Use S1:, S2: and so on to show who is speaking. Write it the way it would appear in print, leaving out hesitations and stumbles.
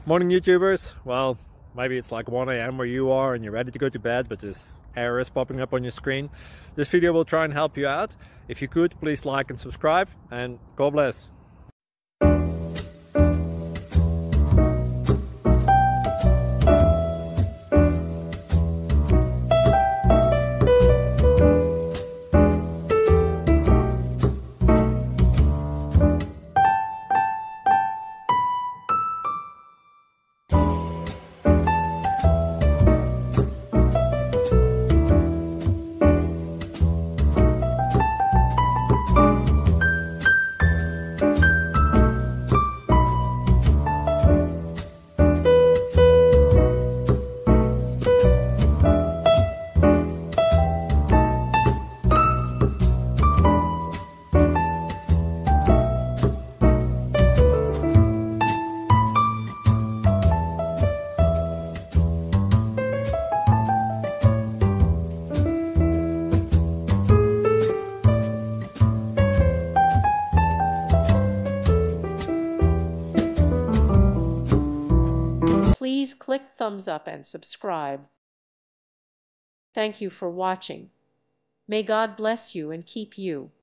S1: Morning YouTubers. Well, maybe it's like 1 a.m. where you are and you're ready to go to bed, but this error is popping up on your screen. This video will try and help you out. If you could, please like and subscribe, and God bless.
S2: Please click thumbs up and subscribe. Thank you for watching. May God bless you and keep you.